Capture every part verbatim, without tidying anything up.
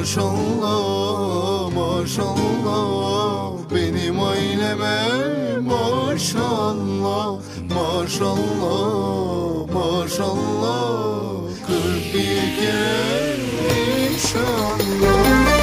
Maşallah, maşallah, benim aileme maşallah, maşallah, maşallah, kırk bir kere inşallah.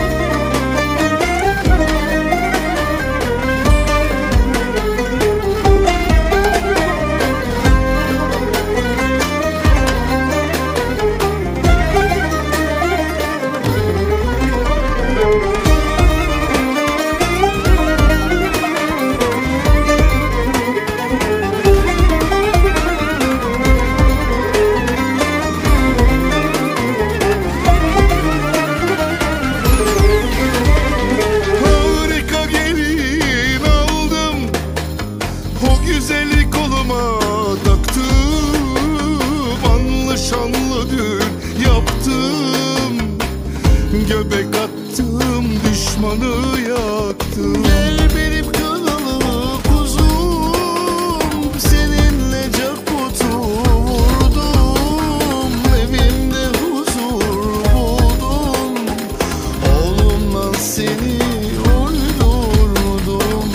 Göbek attım, düşmanı yaktım. Gel benim kanalı kuzum, seninle cakutu vurdum. Evimde huzur buldum, oğlumla seni uydurdum.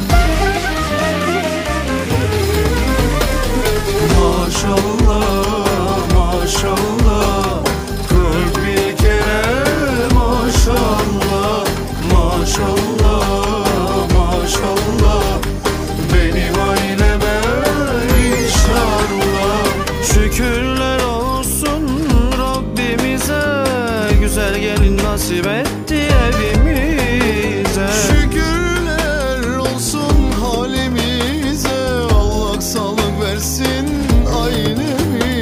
Maşallah, maşallah, kırk bir kere maşallah, maşallah, maşallah, benim aileme inşallah. Şükürler olsun Rabbimize, güzel gelin nasip etti evimize. Şükürler olsun halimize, Allah sağlık versin ailemize.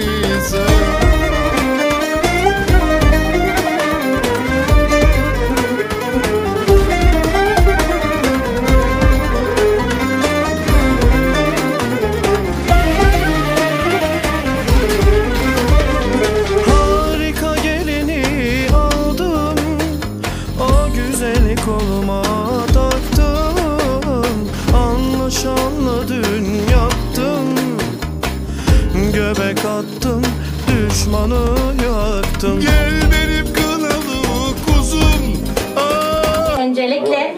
Koluma taktım, anlaşanlı dün yaptım. Göbek attım, düşmanı yaktım. Gel benim kanalı kuzum. Aa. Öncelikle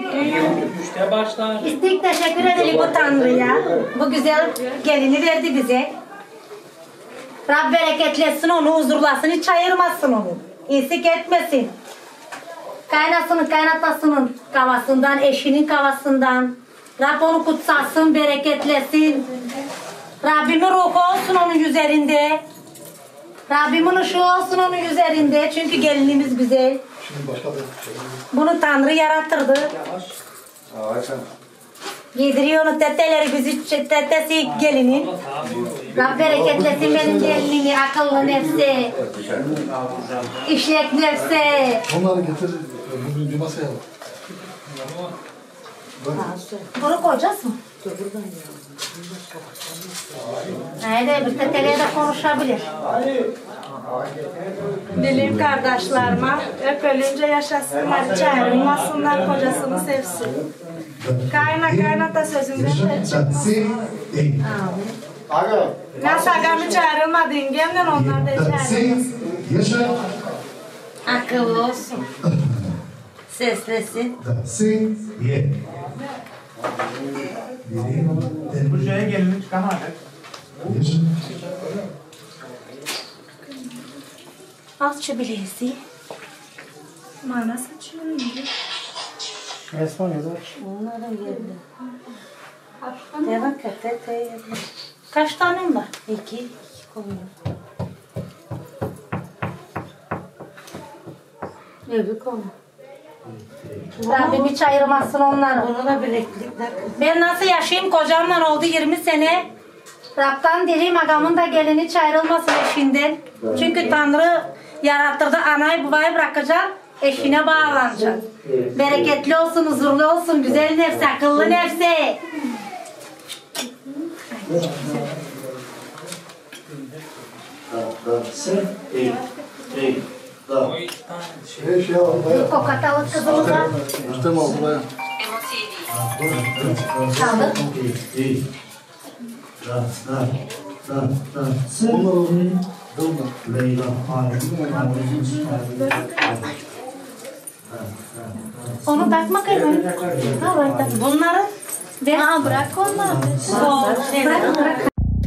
istek teşekkür edelim bu Tanrı'ya. Bu güzel gelini verdi bize. Rab bereketlesin onu, huzurlasın, hiç ayırmasın onu. İsik etmesin. Kaynasının, kaynatasının kavasından, eşinin kavasından. Rab onu kutsasın, bereketlesin. Rabbimin ruhu olsun onun üzerinde. Rabbimin ışığı olsun onun üzerinde. Çünkü gelinimiz güzel. Bunu Tanrı yarattırdı. Giydiriyor onu, teteleri bizi, tetesi gelinin. Rab bereketlesin benim gelinimi, akıllı nefse, işlek nefse. Onları getir, bugün bir masaya bak. Bunu koyacağız mı? Haydi bir teteliğe de konuşabilir. Dilim kardeşlerime, hep ölünce yaşasınlar, çağırılmasınlar, kocasını sevsin. Kayna kaynata sözünden de çıkmasın. Nasıl agamı çağırılmadın, gemden onlar da çağırılmasın. Akıllı olsun. Seslesin. Bu şeye gelini çıkamadık. Alçı bilesi. Mana saçıyorum. Espanya'da. Onların yerinde. Devam et. Kaç tane var? İki. İki koyuyor. Öbür konu. Rabbim hiç ayırmasın onları. Bunu da bileklik. Ben nasıl yaşayayım? Kocamla oldu yirmi sene. Rab'dan dileyim agamın da gelini hiç ayrılmasın eşinden. Çünkü Tanrı yarattırdı. Anayı babayı bırakacak. Eşine bağlanacak. Bereketli olsun, huzurlu olsun, güzel nefse, akıllı nefse. Kokatalık kızımıza. Üstem al buraya. Kaldı. Bunlar olun. Leyla, Onu takma kayın. Ha var da. Bunları ve Ha bırak onları. bırak bırak.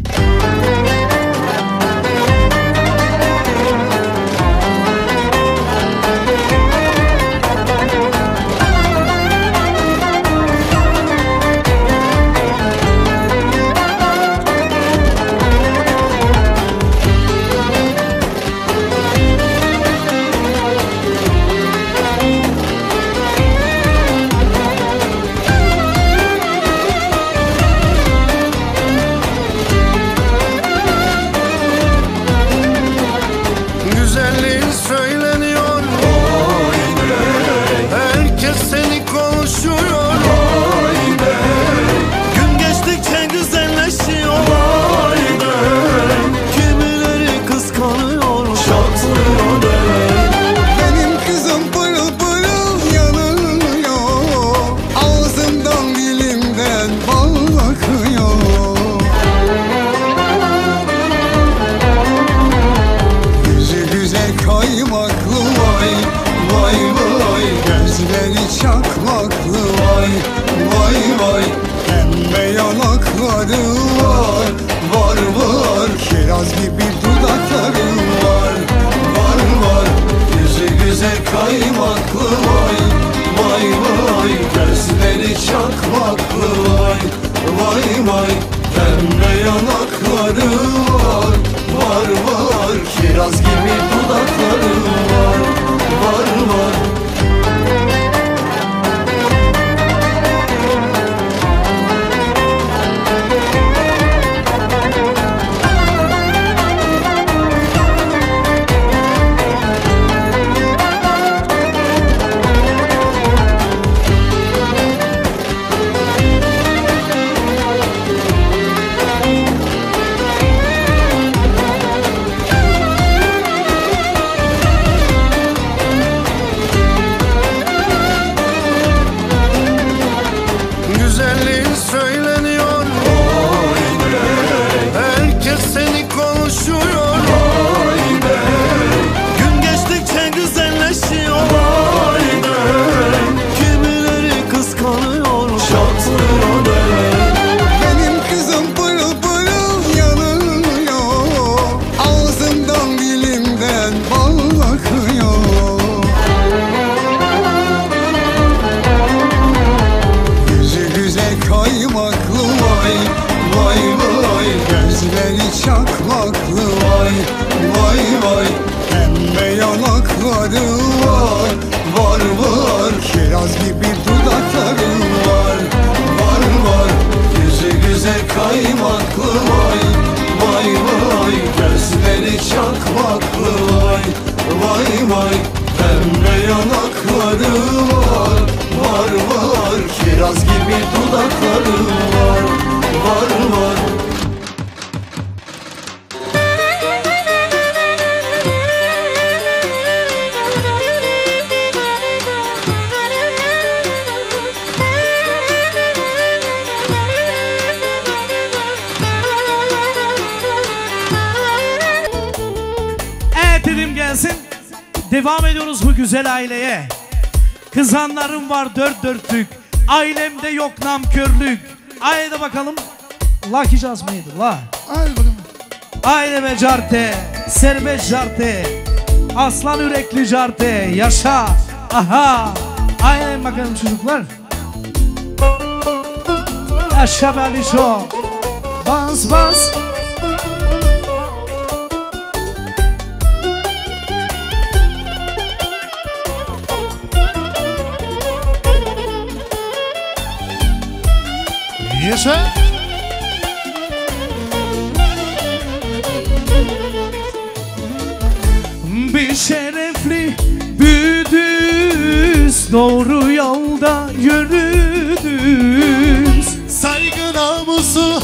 Devam ediyoruz bu güzel aileye. Kızanlarım var dört dörtlük. Ailemde yok namkörlük. Haydi bakalım. Lucky Jazz mıydı la? Haydi bakalım. Aileme carte, serbest carte, aslan yürekli carte, yaşa. Aha. Aynen bakalım çocuklar. Yaşa Belişo. Bas bas. Yaşa. Bir şerefli büyüdüz, doğru yolda yürüdüz. Saygı namusu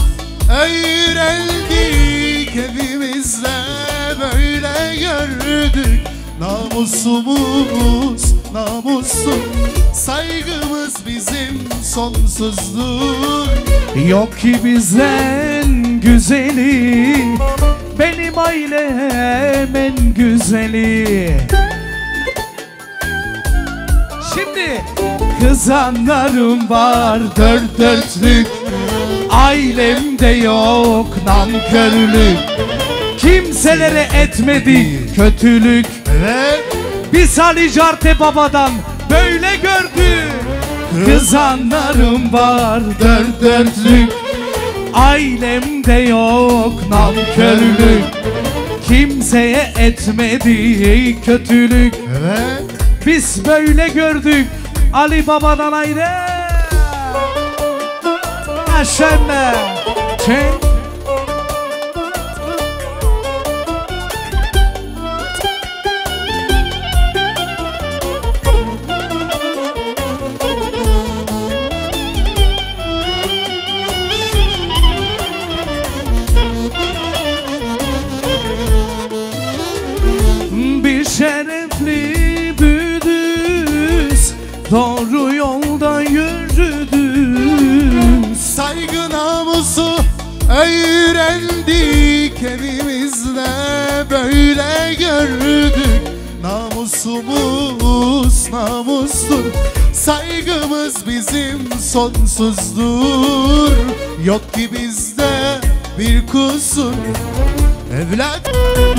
öğrendik, evimizde böyle gördük. Namusumuz namusum, saygımız bizim sonsuzdur. Yok ki bizden güzeli, benim ailem en güzeli. şimdi. Kızanlarım var dört dörtlük, ailemde yok namkörlük. Kimselere etmedi kötülük. Evet. Biz Ali Carte babadan böyle gördük. Kızanlarım var dört dörtlük, ailemde yok namkörlük. Kimseye etmedi kötülük. Evet. Biz böyle gördük Ali babadan ayrı. Aşağıda çek. Şerefli büyüdüz, doğru yolda yürüdüz. Saygı namusu öğrendik, evimizde böyle gördük. Namusumuz namustur, saygımız bizim sonsuzdur. Yok ki bizde bir kusur evlat.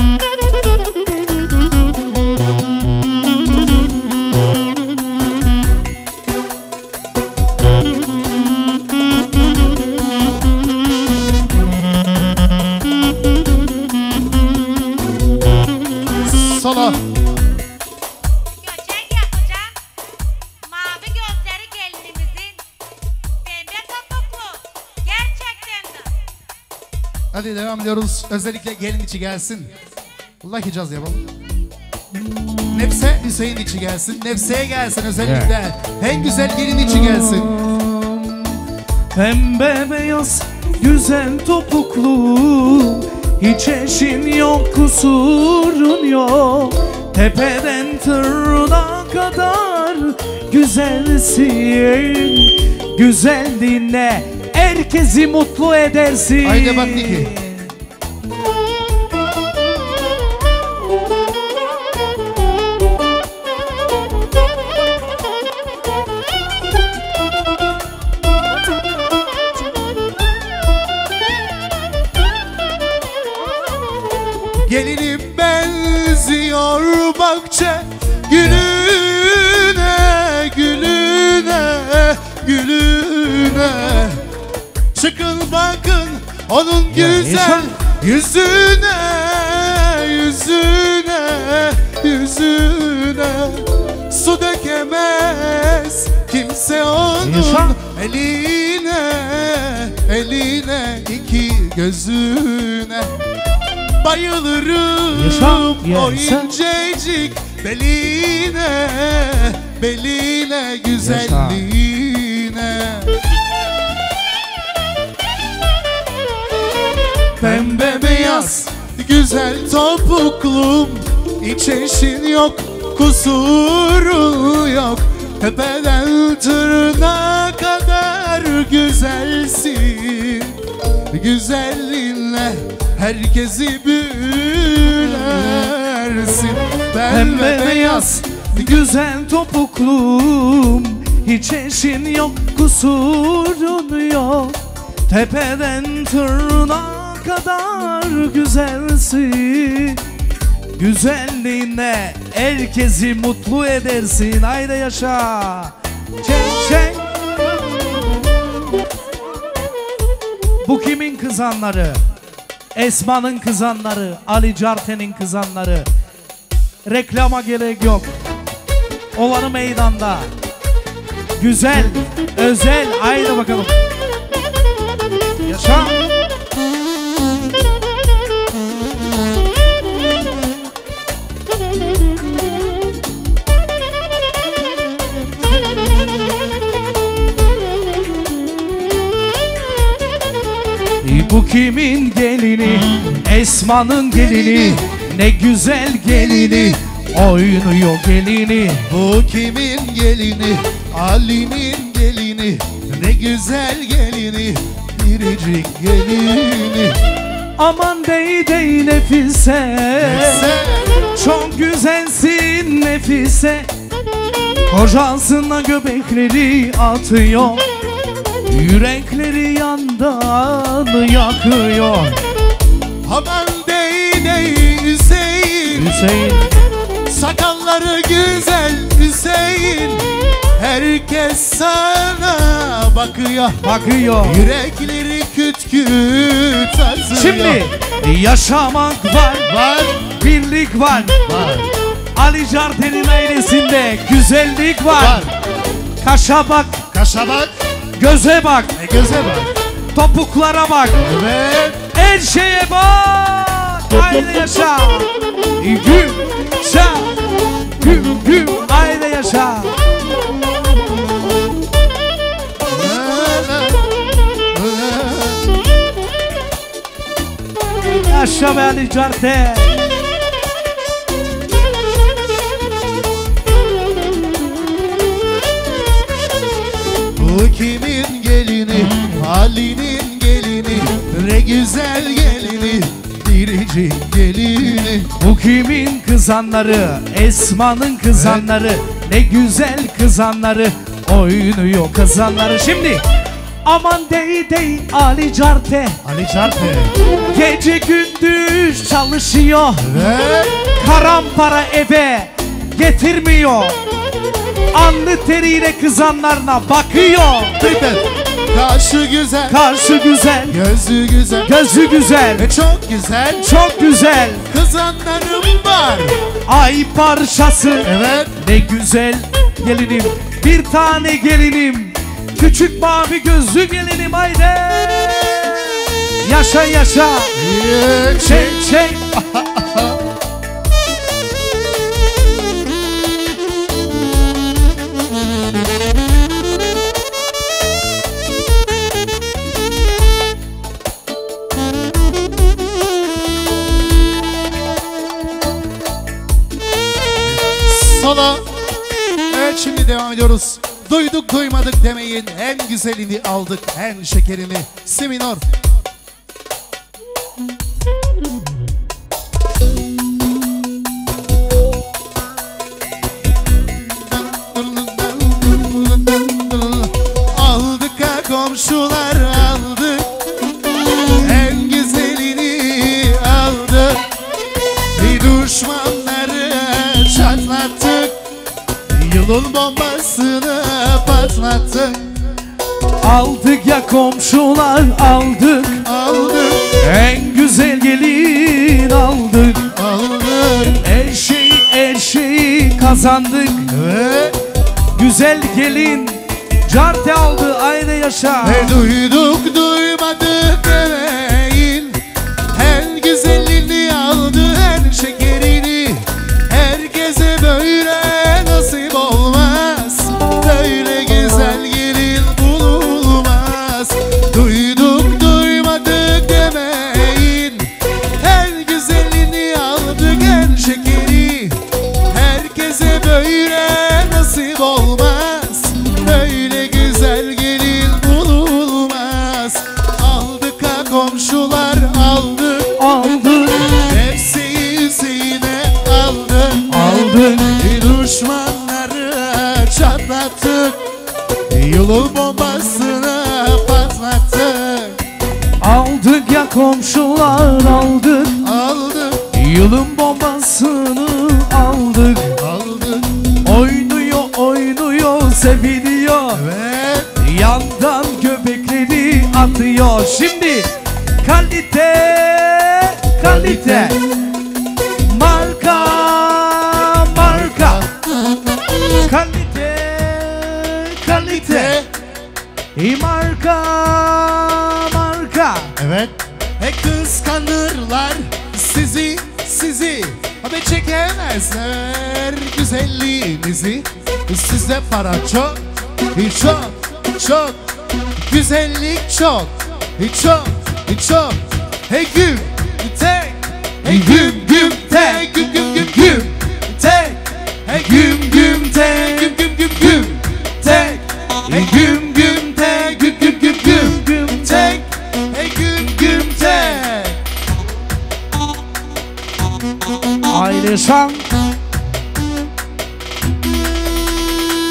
Sola. Göçek yapacağım. Mavi gözleri gelinimizin. Pembe topuklu. Gerçekten de. Hadi devam ediyoruz. Özellikle gelin içi gelsin. Allah hicaz yapalım. Nefse Hüseyin içi gelsin. Nefseye gelsin özellikle. En güzel gelin içi gelsin. Pembe beyaz güzel topuklu, hiç eşin yok kusurun yok. Tepeden tırnağa kadar güzelsin. Güzelliğinle herkesi mutlu edersin. Haydi bak Niki. Gelinim benziyor bahçe gülüne, gülüne, gülüne. Çıkın bakın onun güzel yüzüne, yüzüne, yüzüne. Su dökemez kimse onun eline, eline, iki gözüne. Bayılırım Yaşa, o yaşa. incecik beline, beline, güzelliğine. Pembe beyaz güzel topuklum, hiç eşin yok, kusuru yok. Tepeden tırnağa kadar güzelsin. Güzelliğinle herkesi büyülersin. Pembe beyaz güzel topuklum, hiç eşin yok kusurun yok. Tepeden tırnağa kadar güzelsin. Güzelliğinle herkesi mutlu edersin. Haydi yaşa. Çek çek. Bu kimin kızanları? Esma'nın kızanları, Ali Carte'nin kızanları. Reklama gerek yok. Olanı meydanda. Güzel, özel. Haydi bakalım. Yaşa. Bu kimin gelini? Esma'nın gelini. Ne güzel gelini, oynuyor gelini. Bu kimin gelini? Ali'nin gelini. Ne güzel gelini, biricik gelini. Aman dey dey Nefise, Nefise. çok güzelsin Nefise. Kocasına göbekleri atıyor, yürekleri yandan yakıyor. Aman dey dey Hüseyin, Hüseyin, sakalları güzel Hüseyin. Herkes sana bakıyor, bakıyor. yürekleri küt küt atıyor. Şimdi yaşamak var, var, birlik var. var, Ali Carter'in ailesinde güzellik var. var. Kaşa bak, Kaşa bak, göze bak, e göze bak. topuklara bak, Evet. her şeye bak. Aile yaşa. Güm, şa, güm, güm, aile yaşa. Yaşa be Ali Carter. Bu kimin gelini, Ali'nin gelini, ne güzel gelini, biricik gelini. Bu kimin kızanları, Esma'nın kızanları, ne güzel kızanları, oynuyor kızanları. Şimdi aman dey dey Ali Carter, Ali Carter. gece gündüz çalışıyor, Ve karam para eve getirmiyor. Alnı teriyle kızanlarına bakıyor. Tüyten. Kaşı güzel, Karşı güzel, gözü güzel, gözü güzel, ve çok güzel. çok güzel. Kızanlarım var. Ay parçası, Evet. ne güzel gelinim, bir tane gelinim, küçük mavi gözlü gelinim, haydi. Yaşa yaşa, çek çek. Sola. Evet, şimdi devam ediyoruz. Duyduk duymadık demeyin. En güzelini aldık, en şekerini. Si minor. Aldık ha komşular, aldık. En güzelini aldık. Bir düşmanları çatlattık. Yılın bombasını patlattık. Aldık ya komşular, aldık. Aldık, En güzel gelin aldık. aldık. Her şeyi her şeyi kazandık. Ve, Güzel gelin Carte aldı, ayrı yaşa. ve duyduk duymadık demeyin. En güzelini aldı, en şekerini. Herkese böyle nasip olmaz. Böyle güzel gelin bulunmaz. Duyduk duymadık demeyin. En güzelini aldık, en şekeri. Herkese böyle nasip olmaz. Böyle güzel gelin bulunmaz. Aldık ha komşular, aldık. Aldık, Nefsi Hüseyin'e aldık. aldık. Düşmanları çatlattık. Yolun bombasını patlattık. Aldık ya komşular, aldık. Aldık, Yılın bombasını aldık. aldık. Oynuyor oynuyor seviniyor. Evet. Yandan göbekleri atıyor. Şimdi kalite kalite, marka marka, kalite kalite, e marka marka. Evet. E kıskanırlar sizi, sizi. Abi çekemezler güzelliğinizi. Sizde para çok, çok, çok. Güzellik çok, çok, çok. Hey güm, tek. Hey güm, güm, tek. Güm, güm, güm, güm, tek. Hey güm, güm, tek. Güm, güm, güm, güm, tek. Hey güm, güm, tek. Güm, güm, güm, güm, güm, tek. Hey güm, güm, tek. Aile şan.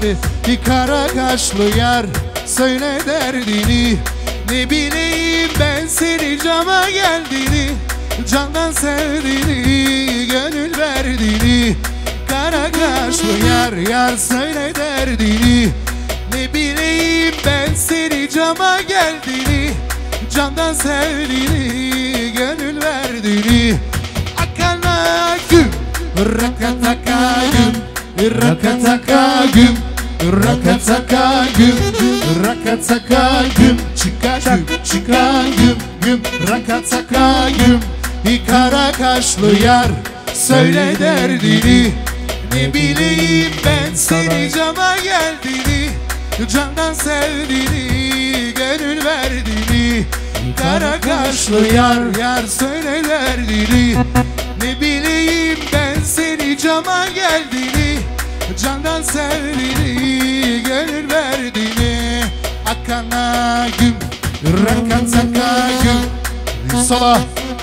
Bir kara kaşlı yar söyle derdini. Ne bileyim ben seni cama geldiğini, candan sevdiğini, gönül verdiğini. Kara kaşlı yar yar söyle derdini. Ne bileyim ben seni cama geldiğini, candan sevdiğini, gönül verdiğini. Akana güm, rakataka güm, rakataka güm, rakataka güm, rakataka güm, çıka güm, çıka güm, güm, rakataka güm. Bir kara kaşlı yar söyle derdini. Ne bileyim ben seni cama geldiğini, candan sevdiğini, gönül verdiğini. Kara kaşlı yar yar söyle derdini. Ne bileyim ben seni cama geldiğini, candan sevdiğini, gönül verdiğini. Akana güm, rakataka güm. Sola.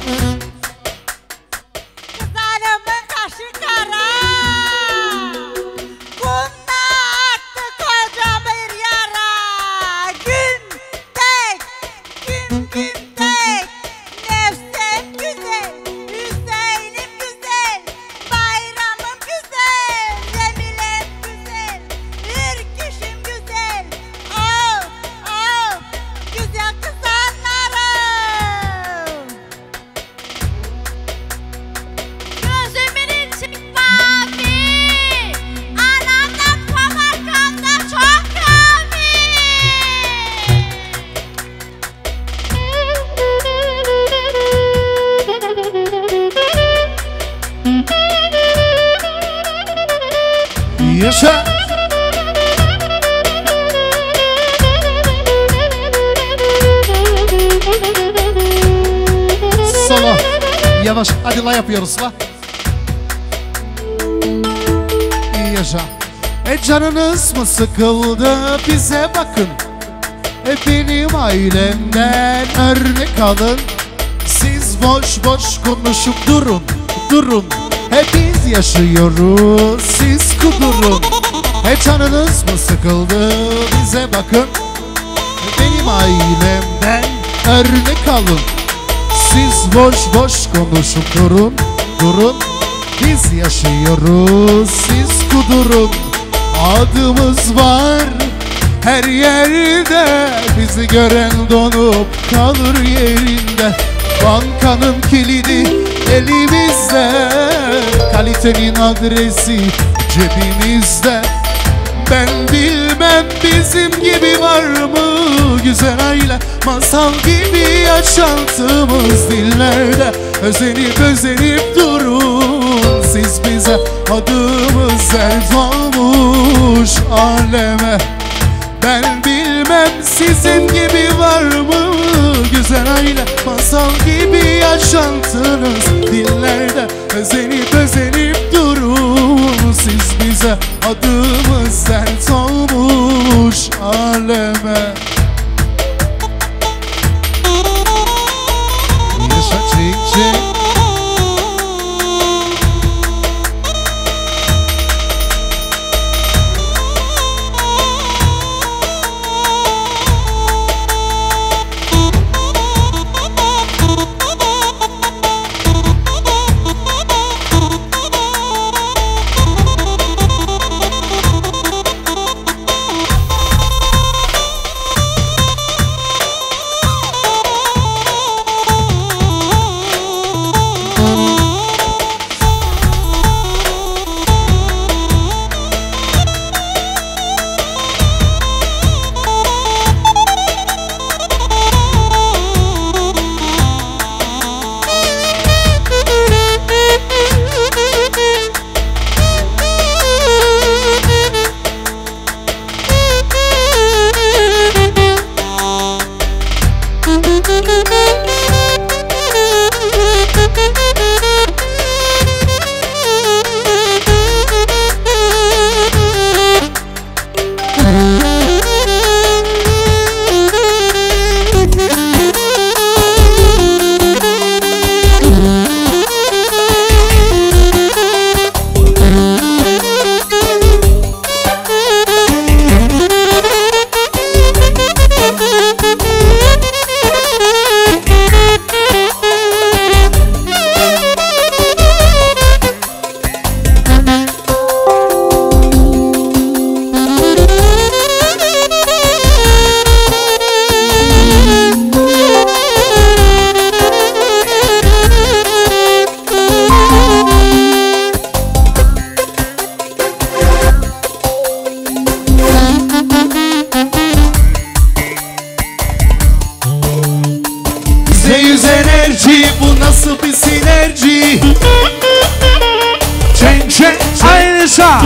Kızlarımın kaşı kara, kumda attı koca bir yara. Gün tek, gün gün tek, nefsim güzel, Hüseyin'im güzel, bayramım güzel, Cemilem güzel, ürküşüm güzel. Oh, oh, güzel kızlarlarım. Gözümün içi mavi, anamdan pamarkamda çok mavi. Yaşa. Solo. Yavaş. Hadi la yapıyoruz la. Yaşa. E canınız mı sıkıldı? Bize bakın. E benim ailemden örnek alın. Siz boş boş konuşup durun, durun. Hep biz yaşıyoruz, siz kudurun. E canınız mı sıkıldı? Bize bakın. Benim ailemden örnek alın. Siz boş boş konuşup durun, durun. Biz yaşıyoruz, siz kudurun. Adımız var her yerde. Bizi gören donup kalır yerinde. Bankanın kilidi elimizde, kalitenin adresi cebimizde. Ben bilmem bizim gibi var mı güzel aile, masal gibi yaşantımız dillerde. Özenip özenip durun siz bize, adımız dert olmuş aleme. Ben bilmem sizin gibi var mı güzel aile, masal gibi yaşantınız dillerde. Özenip özenip durun siz bize, adımız dert olmuş aleme. Yaşa çek çek. nasıl bir sinerji. Çeng çeng Ayşa.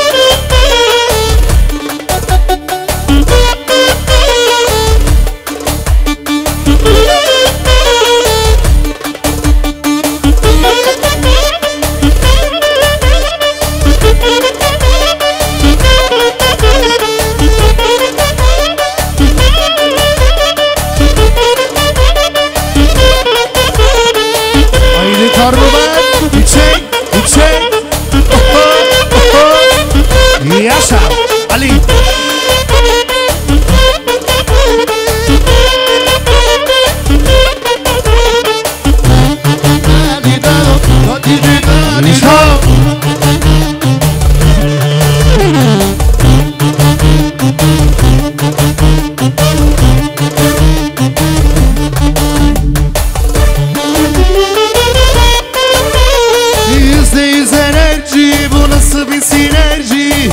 Haydi Karlılar, yüksek, yüksek. Oho, oho. Yaşa, Ali. Yüzde yüz enerji, bu nasıl bir sinerji.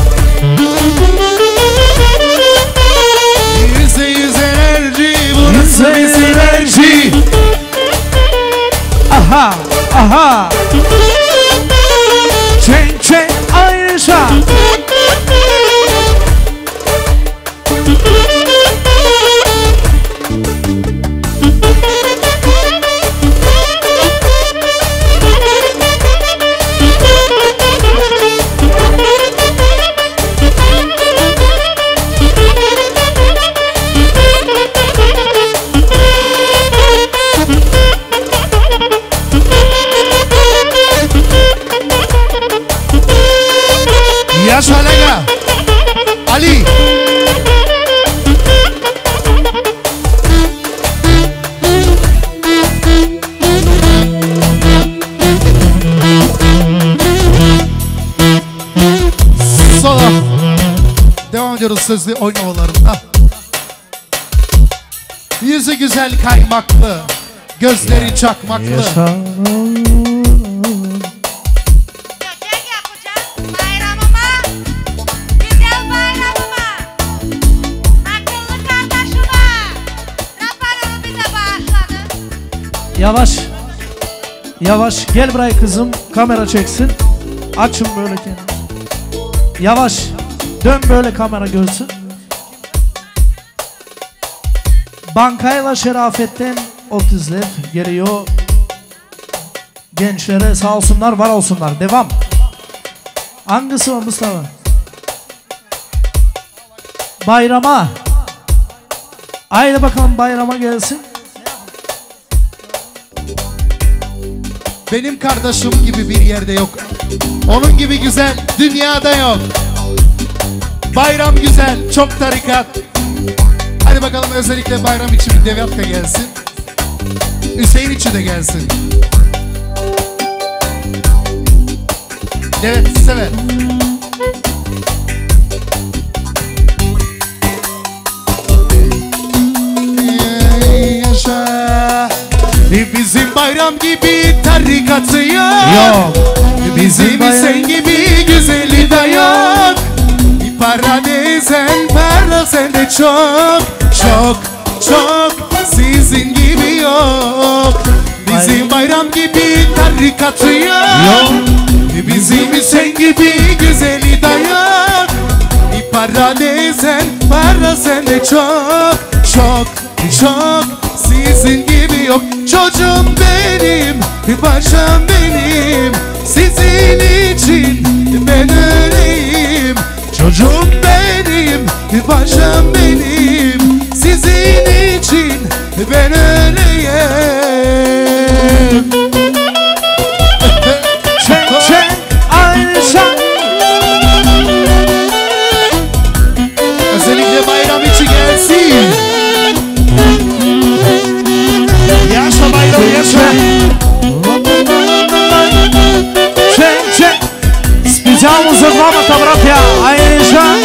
Yüzde yüz enerji, bu nasıl bir sinerji. Aha aha. Çeng çeng Ayşa. Yaşa Lega, Ali. Sola. Devam ediyoruz sözlü oynamalarında. Yüzü güzel kaymaklı, gözleri çakmaklı. Çiçek yapacağım bayramıma, güzel bayramıma, akıllı kardeşime, raparımı bize bağışladı. Yavaş. Yavaş gel buraya kızım. Kamera çeksin. Açın böyle kendini. Yavaş. Dön böyle kamera görsün. Bankayla Şerafet'ten otuzlar geliyor. Gençlere sağ olsunlar, var olsunlar. Devam. Hangisi o Mustafa? Bayrama. Haydi bakalım bayrama gelsin. Benim kardeşim gibi bir yerde yok. Onun gibi güzel dünyada yok. Bayram güzel, çok tarikat. Hadi bakalım özellikle bayram için bir Devyapka gelsin. Hüseyin için de gelsin. Evet, sever. Yaşa. Bizim bayram gibi tarikatı yok. Yok. Bizim sen gibi güzeli de yok. Para dezen para sende çok. Çok çok sizin gibi yok. Bizim bayram gibi tarikatı yok. Bizim sen gibi güzeli de yok. Para dezen para sende çok. Çok çok sizin gibi yok. Çocuğum benim, paşam benim. Sizin için ben öleyim. Çocuğum benim, paşam benim. Sizin için ben öleyim. Çek çek Ayşe. Özellikle bayram içi gelsin. Yaşa bayram yaşa. Çek çek. Specjalno za vama ta bratja Ayşe.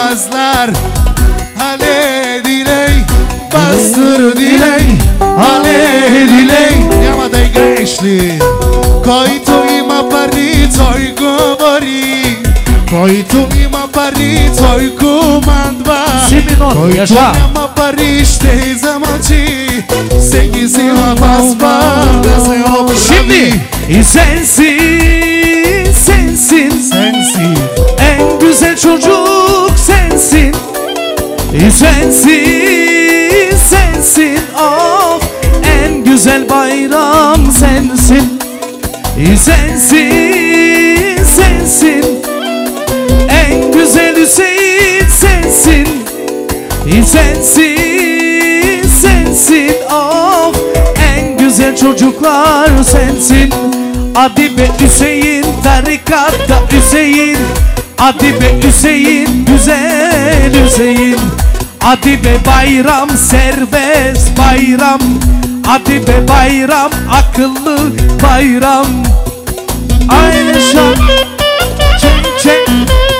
yapamazlar. Ale diley, bastır diley, ale diley. Няма да играеш ли? Който има пари, той говори. Който има пари, той командва. Който няма пари, ще замълчи. Всеки си има паспа да се оправи. И sensin, sensin, Sensin. En güzel çocuk sensin. E sensin, sensin, of. En güzel bayram sensin. E sensin, sensin. En güzel Hüseyin sensin. E sensin, sensin, of. En güzel çocuklar sensin. Hadi be Hüseyin, tarikatta Hüseyin. Hadi be Hüseyin, güzel Hüseyin. Hadi be bayram, serbest bayram. Hadi be bayram, akıllı bayram. Aynı şan, çek çek.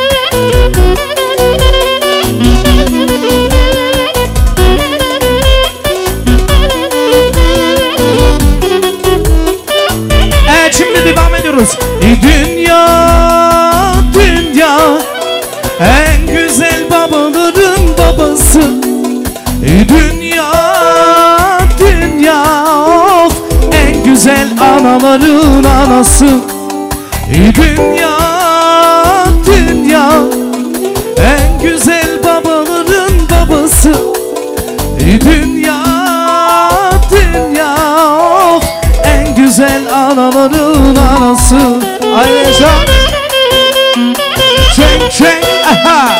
Evet, şimdi devam ediyoruz. Dünya, dünya, en güzel babaların babası. Dünya, dünya, of, en güzel anaların anası. Dünya, dünya, en güzel babaların babası. Dünya, dünya, of, en güzel anaların anası. Ayşe, çek çek, aha.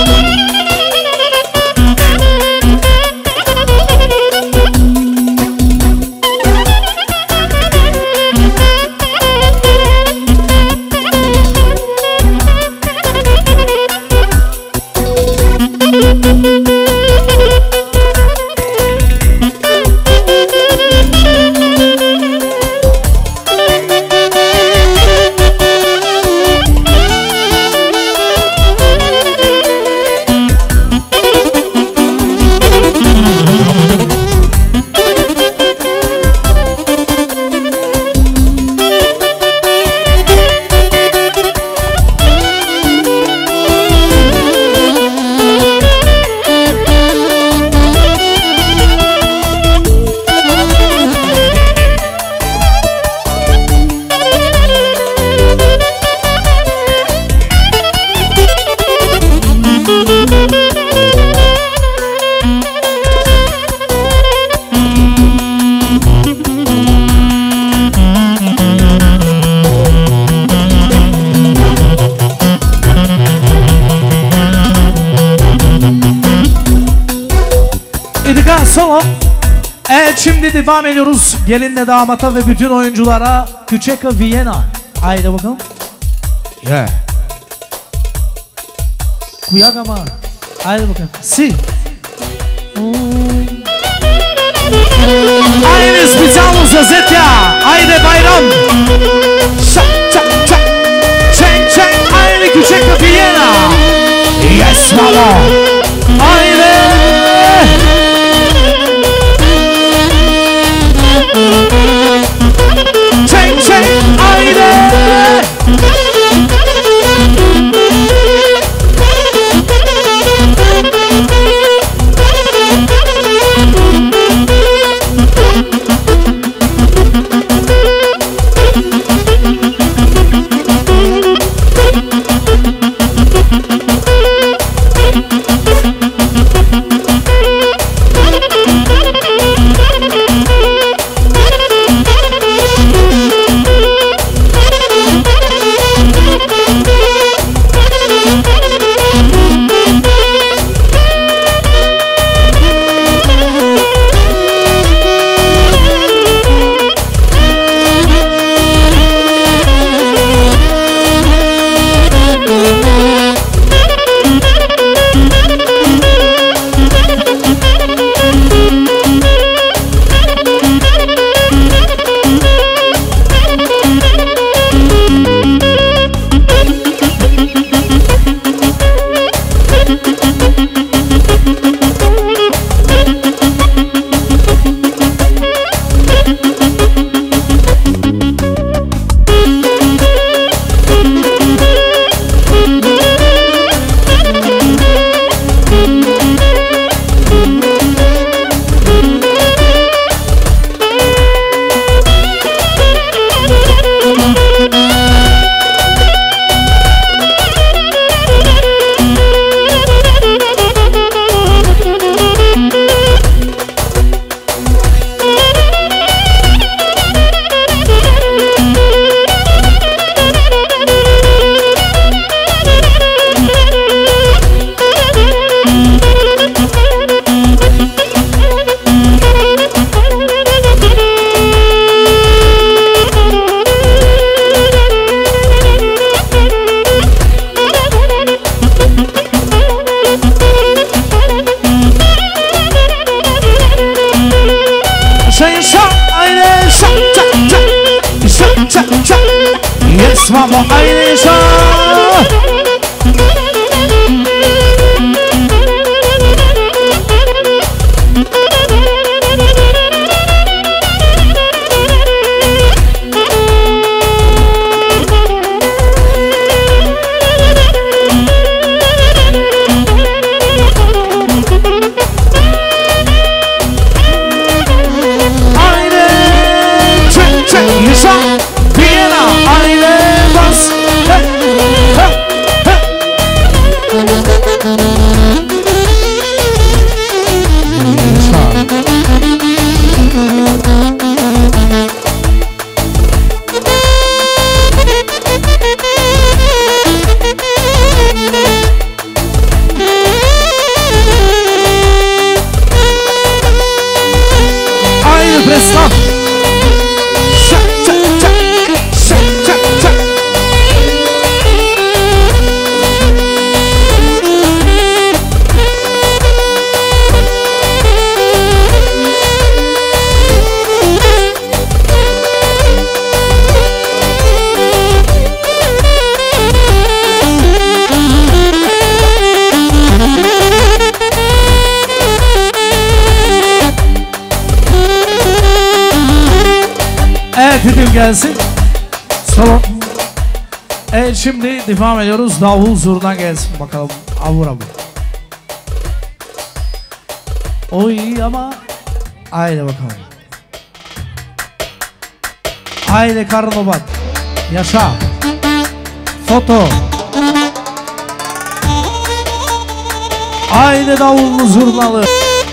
Solo. Evet, şimdi devam ediyoruz. Gelinle damata ve bütün oyunculara Küçeka Viyana. Haydi bakalım. Yeah. Kuyagama. Haydi bakalım. Si. Haydi spesialno za Zetja. Haydi bayram. Şak çak çak. Çek çek. Haydi Küçeka Viyana. Yes mama. Haydi. Çek çek haydi. Esma mı aile yaşa. Dedim gelsin. Salon. Evet şimdi devam ediyoruz. Davul zurna gelsin bakalım. Avur avur. Oy ama. Haydi bakalım. Haydi Karlobat. Yaşa. Foto. Haydi davullu zurnalı.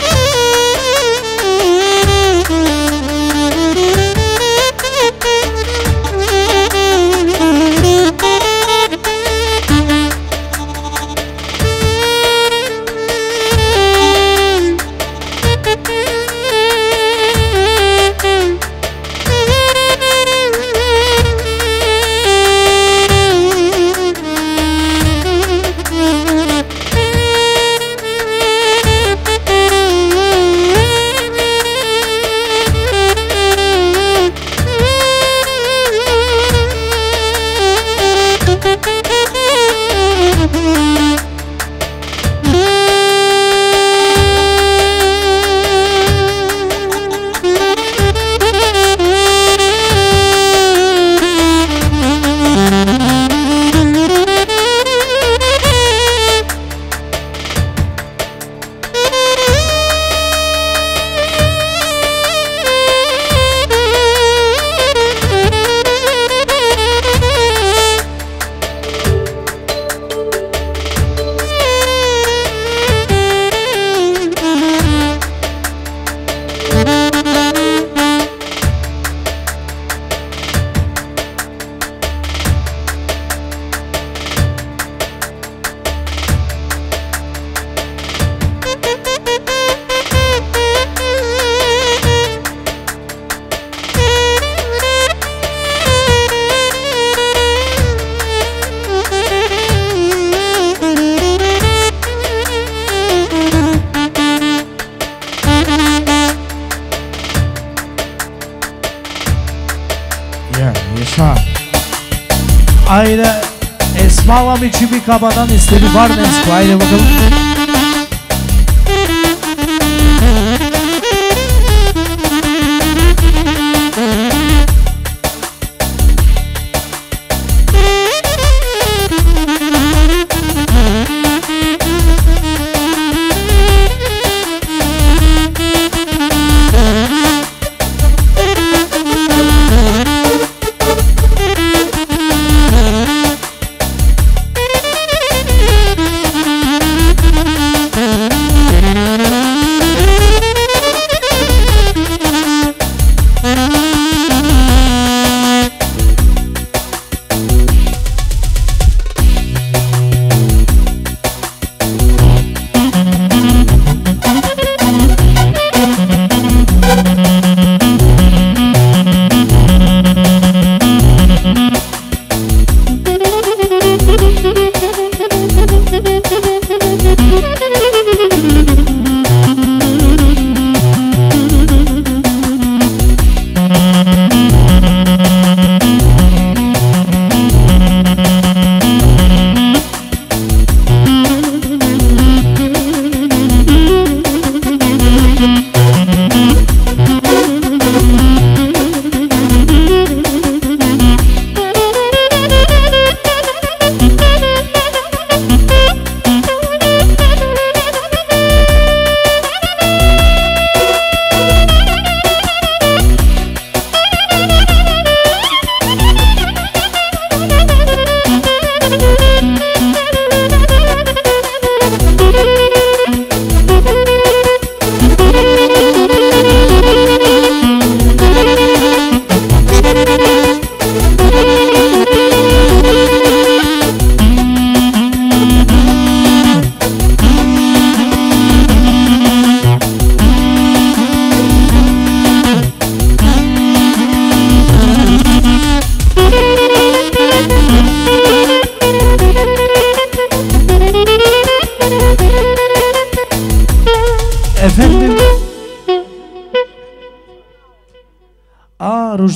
Aile Esma'la içi bir kabadan istedi var Nesco. Haydi bakalım.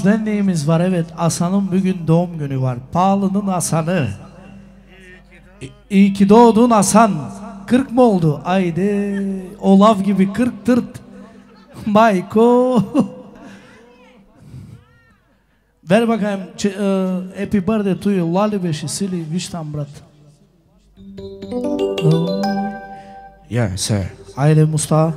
bizden neyimiz var? Evet, Hasan'ın bugün doğum günü var. Pahalı'nın Hasan'ı. İ- İyi ki doğdun Hasan. kırk mı oldu? Haydi. Olav gibi kırk tırt. Mayko. Ver bakayım. Ç- e, happy birthday to you. Lali beşi sili viştan brat. Yes sir. Haydi Mustafa.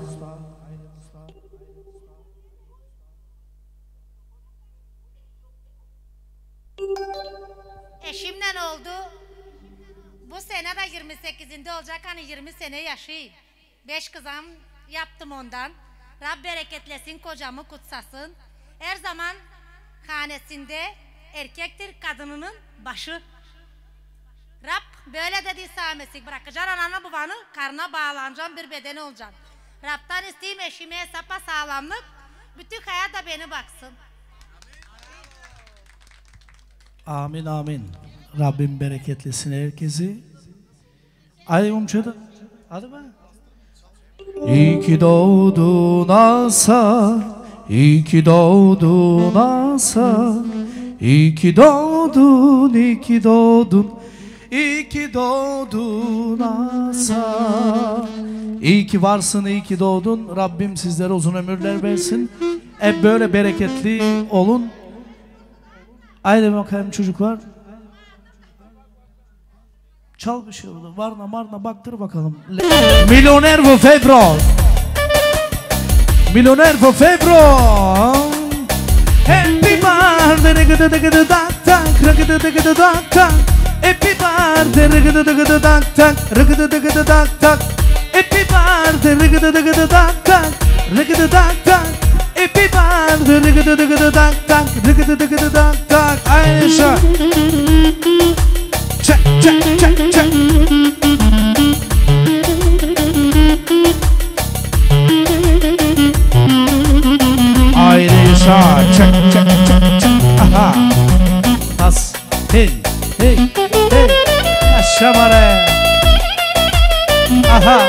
Eşimden oldu. Bu sene de yirmi sekizinde olacak, hani yirmi sene yaşayayım. Beş kızım yaptım ondan. Rab bereketlesin, kocamı kutsasın. Her zaman hanesinde erkektir kadınının başı. Rab böyle dedi Mesih, bırakacaksın ananı babanı, karnına bağlanacaksın, bir bedeni olacaksın. Rab'dan isteyeyim eşime sapa sağlamlık, bütün hayat da beni baksın. Amin amin. Rabbim bereketlesin herkesi. Hadi umçada. Hadi be. İyi ki doğdun Hasan. İyi ki doğdun Hasan. İyi ki doğdun, iyi ki doğdun. İyi ki doğdun Hasan. İyi ki varsın, iyi ki doğdun. Rabbim sizlere uzun ömürler versin. Hep böyle bereketli olun. Haydi bakayım çocuklar. Çal bir şey orada. Varna marna baktır bakalım. Milyoner bu Febro. Milyoner bu Febro. Happy birthday rıgıdı dıgıdı dak tak rıgıdı dıgıdı dak tak. Happy birthday rıgıdı dıgıdı dak tak rıgıdı dıgıdı dak tak. Happy birthday rıgıdı dıgıdı dak tak rıgıdı dak tak. Happy birthday rıgıdı dıgıdı dak tak rıgıdı dıgıdı dak tak. Ayşe. Çek çek çek çek. Ayşe. Çek çek çek çek. Aha. Tas. Hey hey hey. Yaşa bana. Aha.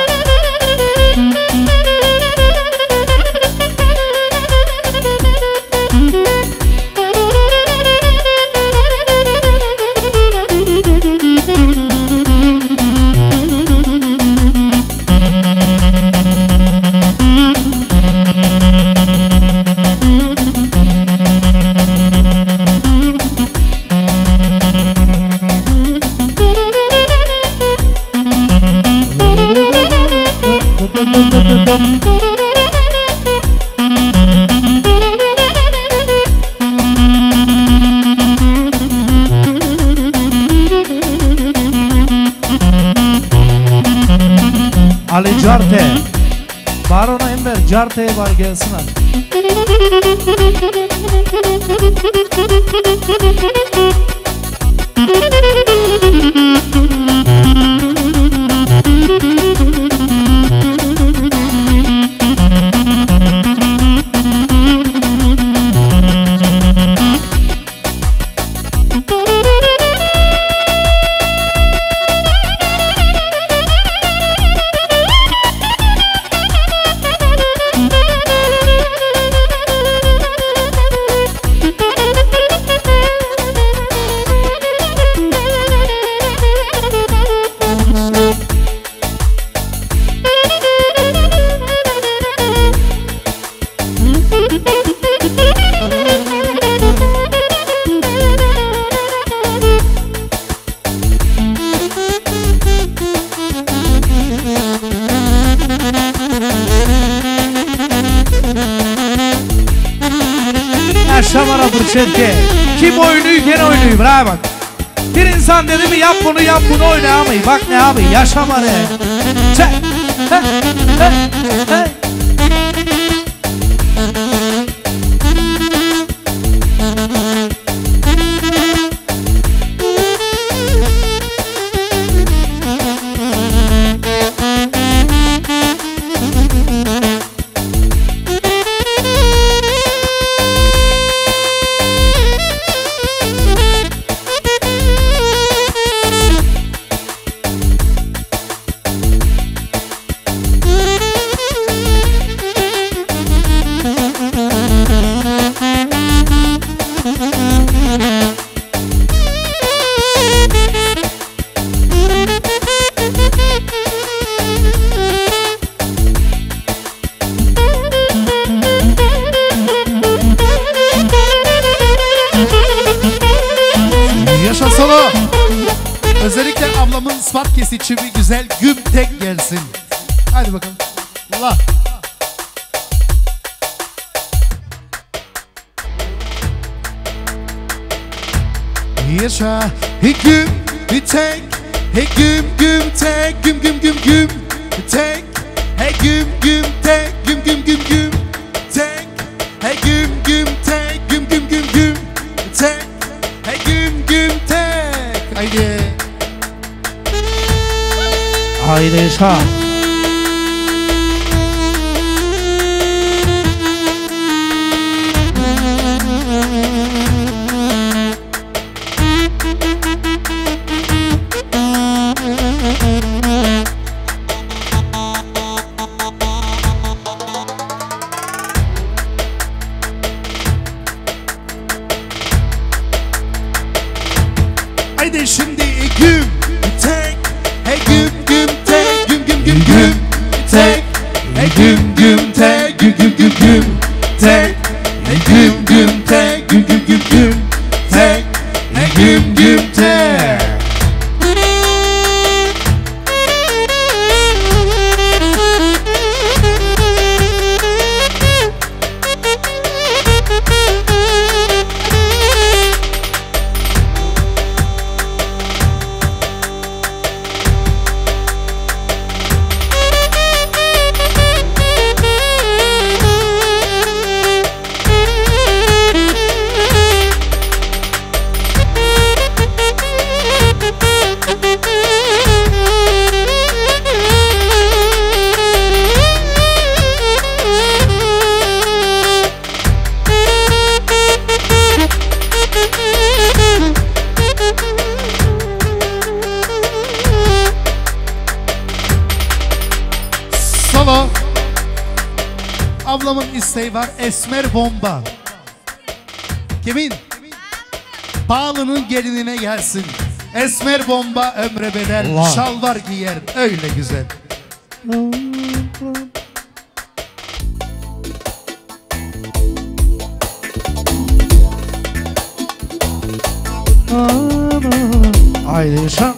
Ali Carte. Barona Ember Carte'ye var gelsin abi. Şamara Burçetke. Kim oynuyor gene oynuyor. Bravo bak. Bir insan dedi mi yap bunu yap bunu oynayamayı. Bak ne abi yaşama ne. Çek. Hey. Hey. Hey. Yaşa solo. Özellikle ablamın spot kesici bir güzel güm tek gelsin. Hadi bakalım. Allah. Yaşa hey güm bir tek. Hey güm güm tek. Güm güm güm güm tek. Hey güm güm tek. Güm güm güm güm tek. Hey güm güm tek. Güm güm güm güm tek. Hey güm güm tek. Haydi. Haydi yaşa. Haydi şimdi güm tek. Hey güm güm tek. Güm güm güm güm tek. Hey güm güm tek. Güm güm güm güm tek. Hey güm güm tek. Güm güm güm güm tek. Hey güm güm tek. Solo. Ablamın isteği var. Esmer bomba. Kimin? Pahalı'nın gelinine gelsin. Esmer bomba ömre bedel. Allah. Şalvar giyer. Öyle güzel. Haydi yaşa.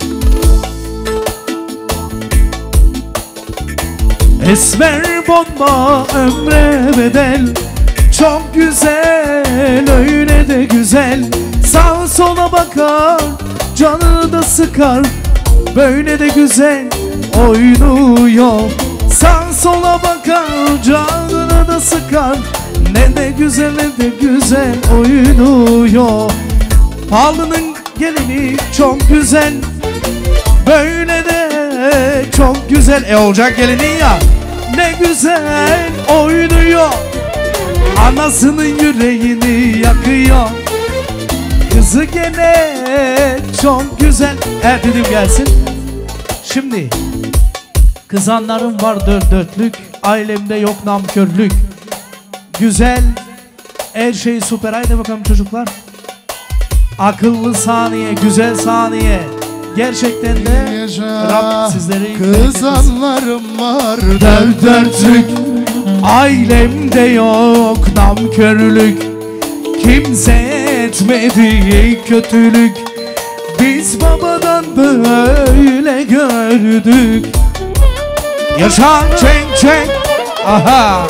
Esmer bomba ömre bedel. Çok güzel, öyle de güzel. Sağa sola bakar, canını da sıkar. Böyle de güzel oynuyor. Sağa sola bakar, canını da sıkar. Ne de güzel, ne de güzel oynuyor. Pahalı'nın gelini çok güzel. Böyle de çok güzel. E olacak gelinin ya. Ne güzel oynuyor. Anasının yüreğini yakıyor. Kızı gene çok güzel. Evet dedim gelsin. Şimdi kızanlarım var dört dörtlük. Ailemde yok namkörlük. Güzel. Her şey süper. Haydi bakalım çocuklar. Akıllı saniye, güzel saniye. Gerçekten de Yaşa. Rab sizleri Kızanlarım var. dört dörtlük. Ailemde yok namkörlük. Kimse etmedi kötülük. Biz babadan böyle gördük. Yaşa çek çek. Aha.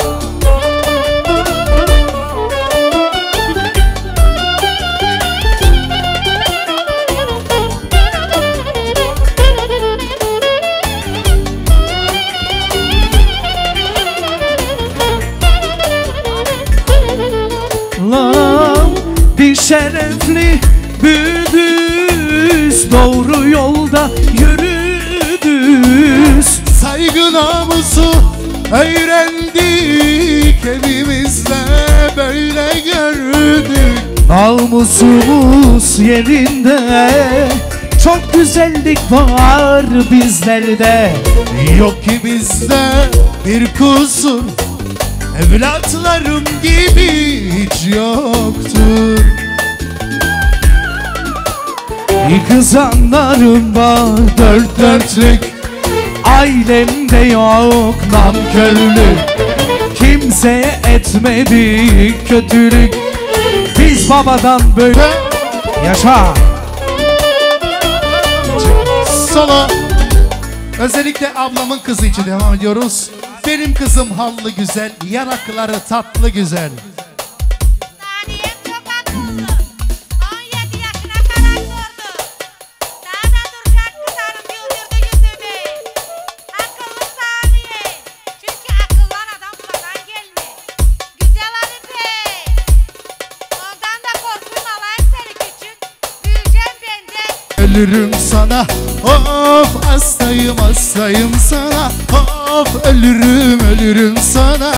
Bir şerefli büyüdüz, doğru yolda yürüdüz. Saygı namusu öğrendik, evimizde böyle gördük. Namusumuz yerinde, çok güzellik var bizlerde. Yok ki bizde bir kusur, evlatlarım gibi hiç yoktur. Kızanlarım var dört dörtlük. Ailemde yok namkörlük. Kimseye etmedi kötülük. Biz babadan böyle yaşa. solo. Özellikle ablamın kızı için devam ediyoruz. Benim kızım hallı güzel, yanakları tatlı güzel. Saniyem çok akıllı. on yedi yaşına kadar sordu. Daha da duracak kızarım güldürdü yüzümü. Akıllı saniye. Çünkü akıllan adam buradan gelme. Güzel Hanife. Ondan da korkuyum alayım seni küçük. Büyüyeceğim benden. Ölürüm sana, of hastayım hastayım sana, of ölürüm ölürüm sana.